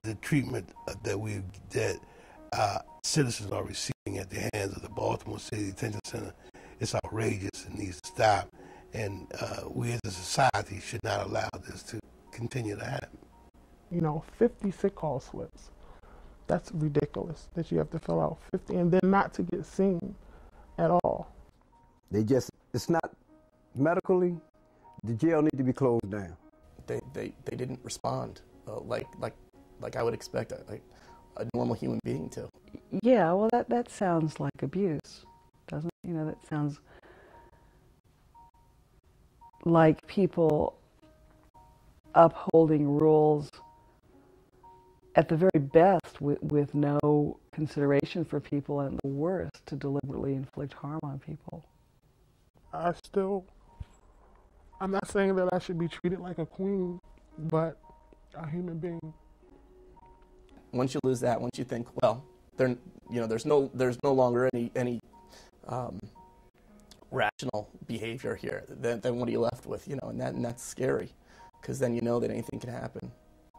the treatment that citizens are receiving at the hands of the Baltimore City Detention Center is outrageous and needs to stop. And we as a society should not allow this to continue to happen. 50 sick call slips. That's ridiculous that you have to fill out 50 and then not to get seen at all. It's not medically, the jail need to be closed down. They didn't respond like I would expect a normal human being to. Yeah, well, that sounds like abuse, doesn't it? That sounds like people upholding rules at the very best with no consideration for people, and the worst to deliberately inflict harm on people. I'm not saying that I should be treated like a queen, but a human being. Once you lose that, once you think, well, there's no longer any rational behavior here, then what are you left with? And that's scary, because then you know that anything can happen.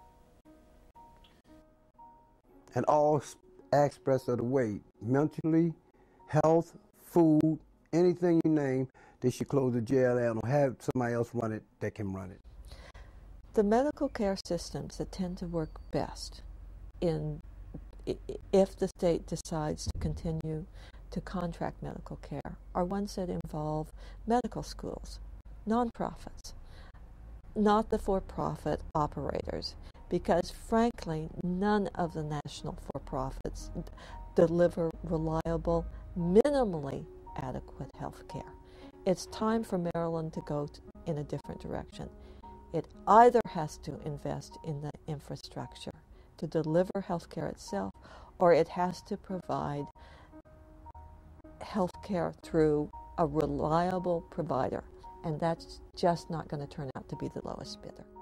And all aspects of the way, mentally, health, food, anything you name, they should close the jail down or have somebody else run it that can run it. The medical care systems that tend to work best if the state decides to continue to contract medical care are ones that involve medical schools, nonprofits, not the for-profit operators, because frankly, none of the national for-profits deliver reliable, minimally adequate health care. It's time for Maryland to go in a different direction. It either has to invest in the infrastructure to deliver health care itself, or it has to provide health care through a reliable provider. And that's just not going to turn out to be the lowest bidder.